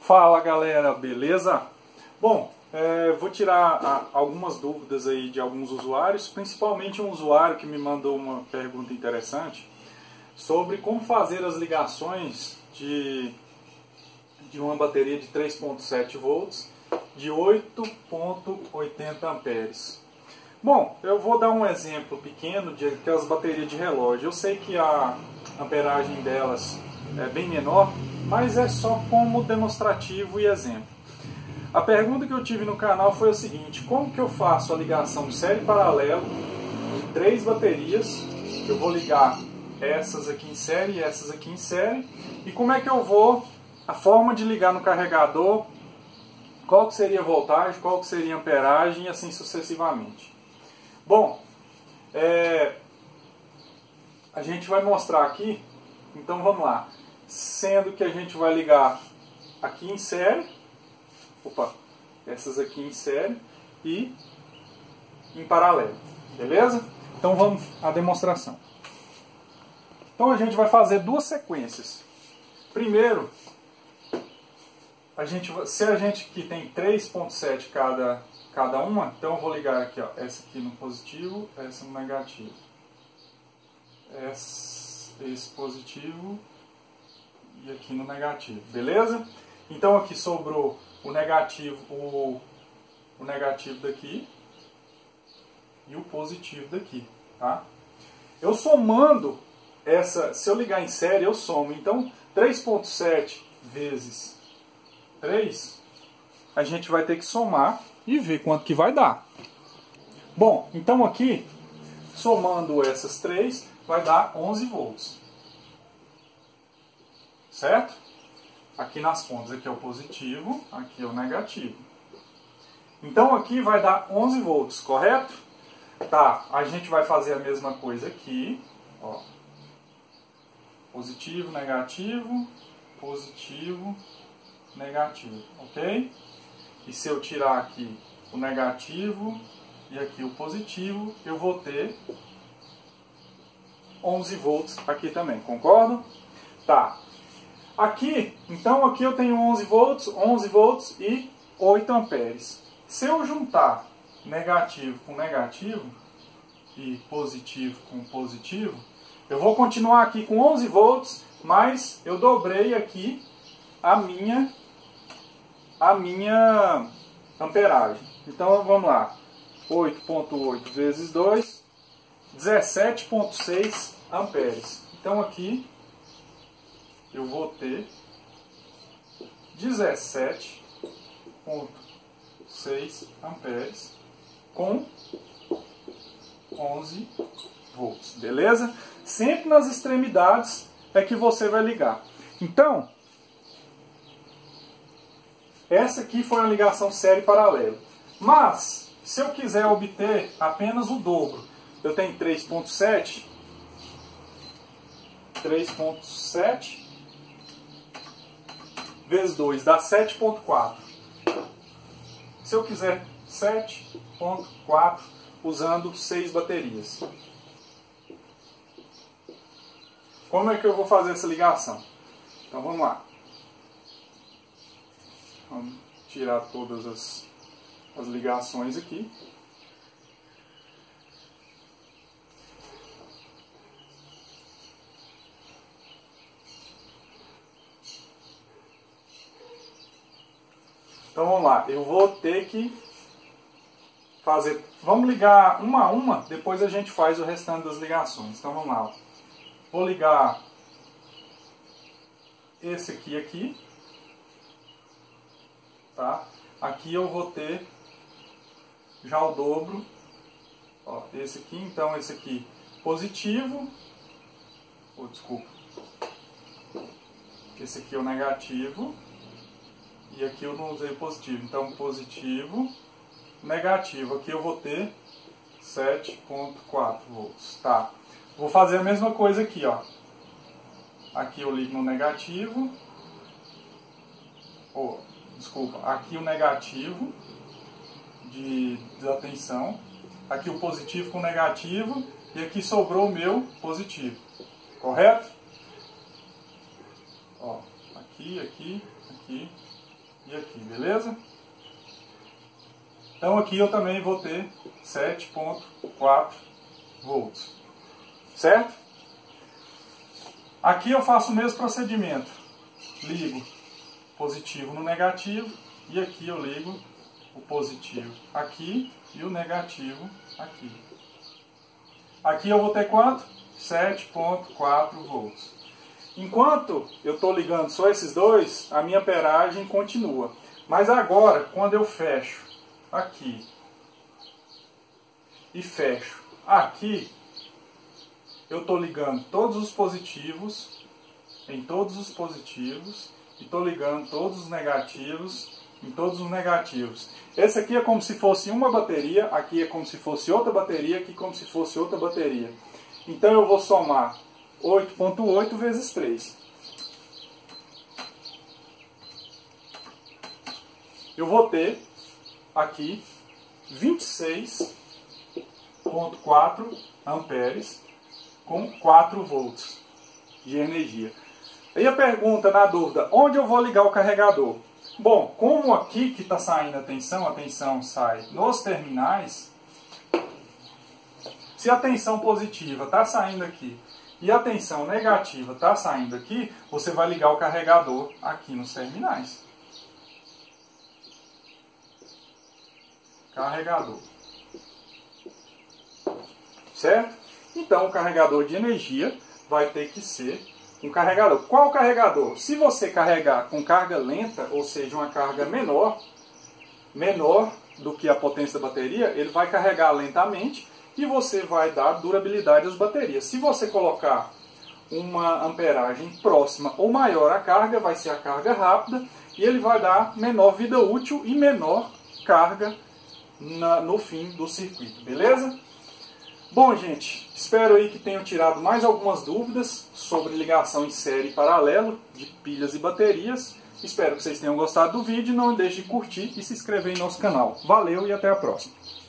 Fala galera, beleza? Bom, vou tirar algumas dúvidas aí de alguns usuários, principalmente um usuário que me mandou uma pergunta interessante sobre como fazer as ligações de uma bateria de 3.7 volts de 8.80 amperes. Bom, eu vou dar um exemplo pequeno de aquelas baterias de relógio. Eu sei que a amperagem delas é bem menor, mas é só como demonstrativo e exemplo. A pergunta que eu tive no canal foi o seguinte: como que eu faço a ligação série paralelo de 3 baterias? Eu vou ligar essas aqui em série e essas aqui em série. E como é que eu vou, a forma de ligar no carregador, qual que seria a voltagem, qual que seria a amperagem e assim sucessivamente. Bom, a gente vai mostrar aqui, então vamos lá. Sendo que a gente vai ligar aqui em série, essas aqui em série e em paralelo, beleza? Então vamos à demonstração. Então a gente vai fazer duas sequências. Primeiro, se a gente aqui tem 3.7 cada uma, então eu vou ligar aqui, ó, essa aqui no positivo, essa no negativo. Esse positivo e aqui no negativo, beleza? Então aqui sobrou o negativo daqui e o positivo daqui, tá? Eu somando se eu ligar em série, eu somo. Então 3.7 vezes 3, a gente vai ter que somar e ver quanto que vai dar. Bom, então aqui, somando essas 3, vai dar 11 volts. Certo? Aqui nas pontas, aqui é o positivo, aqui é o negativo. Então aqui vai dar 11 volts, correto? Tá, a gente vai fazer a mesma coisa aqui. Ó. Positivo, negativo, negativo, ok? E se eu tirar aqui o negativo e aqui o positivo, eu vou ter 11 volts aqui também, concordam? Tá. Aqui, então aqui eu tenho 11 volts e 8 amperes. Se eu juntar negativo com negativo e positivo com positivo, eu vou continuar aqui com 11 volts, mas eu dobrei aqui a minha amperagem. Então vamos lá. 8.8 vezes 2, 17.6 amperes. Então aqui eu vou ter 17.6 amperes com 11 volts, beleza? Sempre nas extremidades é que você vai ligar. Então, essa aqui foi a ligação série paralelo. Mas, se eu quiser obter apenas o dobro, eu tenho 3.7 vezes 2 dá 7.4. Se eu quiser 7.4 usando 6 baterias. Como é que eu vou fazer essa ligação? Então vamos lá. Vamos tirar todas as ligações aqui. Então vamos lá, eu vou ter que fazer, vamos ligar uma a uma, depois a gente faz o restante das ligações. Então vamos lá, vou ligar esse aqui, tá? Aqui eu vou ter já o dobro, ó, esse aqui, então esse aqui positivo, desculpa, esse aqui é o negativo. E aqui eu não usei positivo, então positivo, negativo. Aqui eu vou ter 7.4 volts. Tá. Vou fazer a mesma coisa aqui, ó. Aqui eu ligo no negativo. Desculpa, aqui o negativo de desatenção. Aqui o positivo com o negativo. E aqui sobrou o meu positivo. Correto? Ó, aqui. e aqui, beleza? Então aqui eu também vou ter 7,4 volts, certo? Aqui eu faço o mesmo procedimento, ligo positivo no negativo e aqui eu ligo o positivo aqui e o negativo aqui. Aqui eu vou ter quanto? 7,4 volts. Enquanto eu estou ligando só esses dois, a minha amperagem continua. Mas agora, quando eu fecho aqui e fecho aqui, eu estou ligando todos os positivos em todos os positivos e estou ligando todos os negativos em todos os negativos. Esse aqui é como se fosse uma bateria, aqui é como se fosse outra bateria, aqui como se fosse outra bateria. Então eu vou somar 8,8 vezes 3. Eu vou ter aqui 26,4 amperes com 4 volts de energia. Aí a pergunta, na dúvida, onde eu vou ligar o carregador? Bom, como aqui que está saindo a tensão sai nos terminais, se a tensão positiva está saindo aqui e a tensão negativa está saindo aqui, você vai ligar o carregador aqui nos terminais. Carregador. Certo? Então o carregador de energia vai ter que ser um carregador. Qual carregador? Se você carregar com carga lenta, ou seja, uma carga menor do que a potência da bateria, ele vai carregar lentamente e você vai dar durabilidade às baterias. Se você colocar uma amperagem próxima ou maior à carga, vai ser a carga rápida e ele vai dar menor vida útil e menor carga no fim do circuito, beleza? Bom, gente, espero aí que tenham tirado mais algumas dúvidas sobre ligação em série e paralelo de pilhas e baterias. Espero que vocês tenham gostado do vídeo. Não deixe de curtir e se inscrever em nosso canal. Valeu e até a próxima.